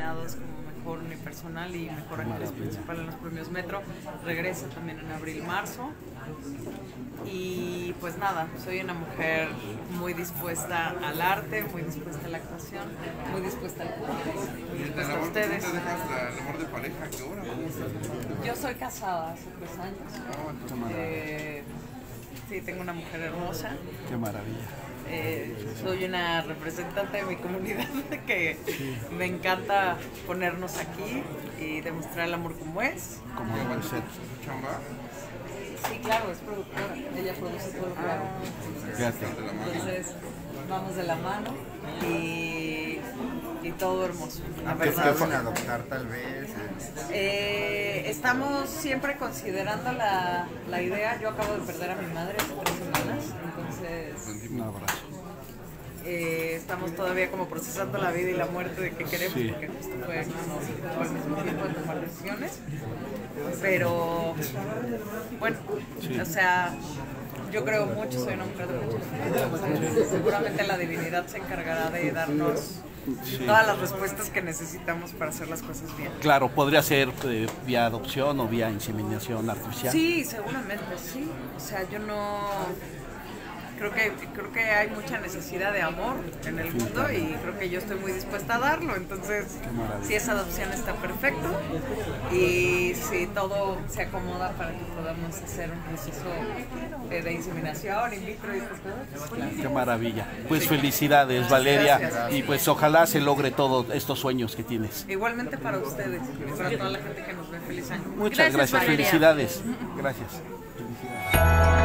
nominados como Mejor Unipersonal y Mejor Actriz Principal en los premios Metro. Regresa también en abril-marzo. Y pues nada, soy una mujer muy dispuesta al arte, muy dispuesta a la actuación, muy dispuesta al público, muy dispuesta a ustedes. ¿Te dejas el amor de pareja? ¿Qué hora? Yo soy casada hace 3 años. Sí, tengo una mujer hermosa. Qué maravilla. Soy una representante de mi comunidad que me encanta ponernos aquí y demostrar el amor como es. Como debe ser. ¿Chamba? Sí, claro, es productora. Ella produce todo lo que hago. Gracias. Entonces, vamos de la mano y todo hermoso. La ¿Pensaron adoptar tal vez? Estamos siempre considerando la idea. Yo acabo de perder a mi madre hace 3 semanas, entonces Un abrazo. estamos todavía como procesando la vida y la muerte de qué queremos, porque justo fue como al mismo tiempo de tomar decisiones. Pero bueno, o sea, yo creo mucho, soy una mujer de mucho fe, entonces seguramente la divinidad se encargará de darnos todas las respuestas que necesitamos para hacer las cosas bien. Claro, podría ser vía adopción o vía inseminación artificial. Sí, seguramente, sí. O sea, yo no... Creo que hay mucha necesidad de amor en el mundo y creo que yo estoy muy dispuesta a darlo. Entonces, si esa adopción está perfecto y si todo se acomoda para que podamos hacer un proceso de inseminación, in vitro y todo. Qué maravilla. Pues felicidades, Valeria. Gracias. Y pues ojalá se logre todos estos sueños que tienes. Igualmente para ustedes y para toda la gente que nos ve. Feliz año. Muchas gracias. Valeria. Felicidades. Gracias. Felicidades.